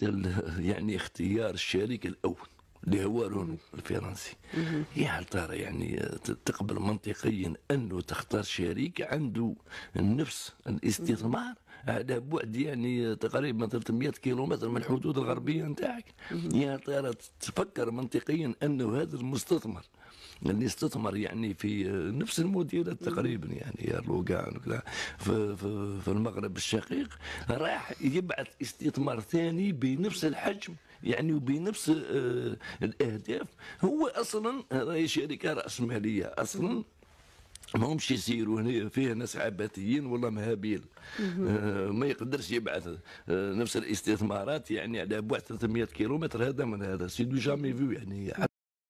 يعني اختيار الشريك الأول اللي هو رونو الفرنسي. يا هل ترى يعني تقبل منطقيا أنه تختار شريك عنده نفس الاستثمار على بعد يعني تقريبا 300 كيلومتر من الحدود الغربية نتاعك؟ يا ترى تفكر منطقيا أنه هذا المستثمر اللي استثمر يعني في نفس المديرات تقريبا يعني يا لوغان في المغرب الشقيق راح يبعث استثمار ثاني بنفس الحجم يعني وبنفس الاهداف؟ هو اصلا هذه شركه راسماليه اصلا ما همش يسيروا هنا فيها ناس عبثيين ولا مهابيل. ما يقدرش يبعث نفس الاستثمارات يعني على بعد 300 كيلومتر. هذا من هذا سي دو جامي فيو يعني.